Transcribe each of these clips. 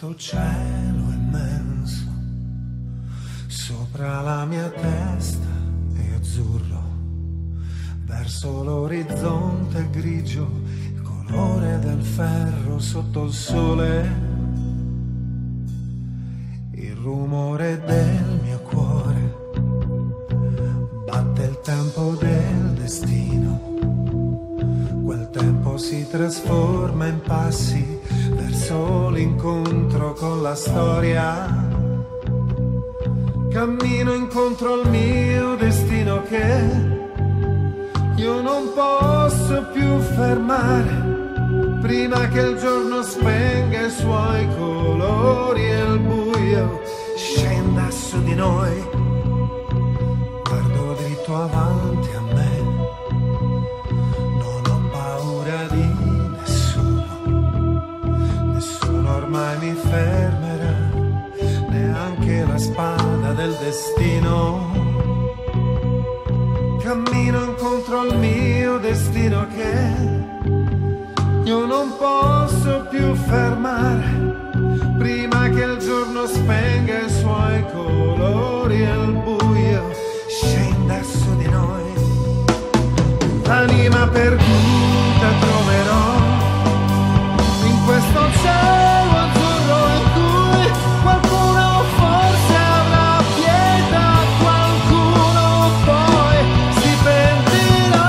questo cielo immenso, sopra la mia testa è azzurro, verso l'orizzonte grigio, il colore del ferro sotto il sole, il rumore del mio cuore, batte il tempo del destino. Quel tempo si trasforma in passi verso l'incontro con la storia. Cammino incontro al mio destino che io non posso più fermare, prima che il giorno spenga i suoi colori e il buio scenda su di noi. Guardo dritto avanti a me, ormai mi fermerà, neanche la spada del destino. Cammino incontro al mio destino che io non posso più fermare, prima che il giorno spenga i suoi colori e il buio scenda su di noi. L'anima perduta troverò in questo cielo azzurro in cui qualcuno forse avrà pietà, qualcuno poi si pentirà.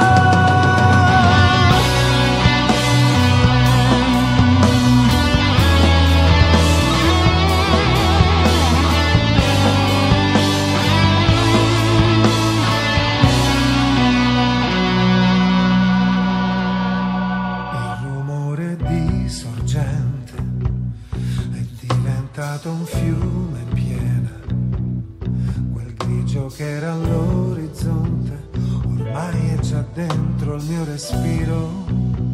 Il rumore di sorgente è diventato un fiume in piena, quel grigio che era all'orizzonte ormai è già dentro il mio respiro.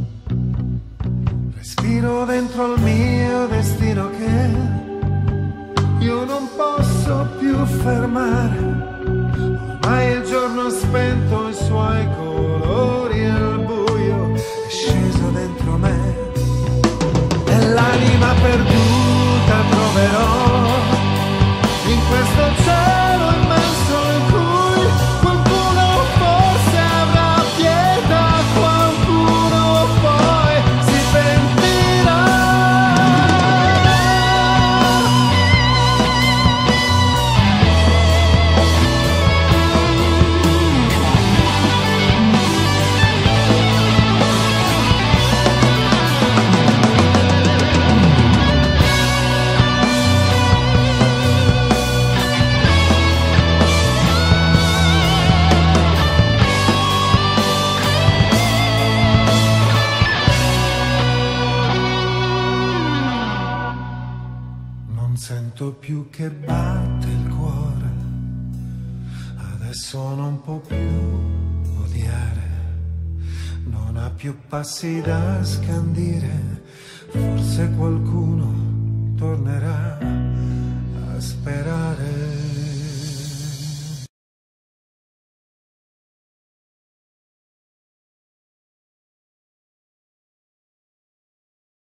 Respiro dentro il mio destino che io non posso più fermare, ormai il giorno ha spento i suoi colori e il buio è sceso dentro me. E l'anima perduta troverò in questo cielo immenso in cui qualcuno forse avrà pietà, qualcuno poi si pentirà. Non sento più che batte il cuore, adesso non può più odiare, non ha più passi da scandire, forse qualcuno tornerà a sperare.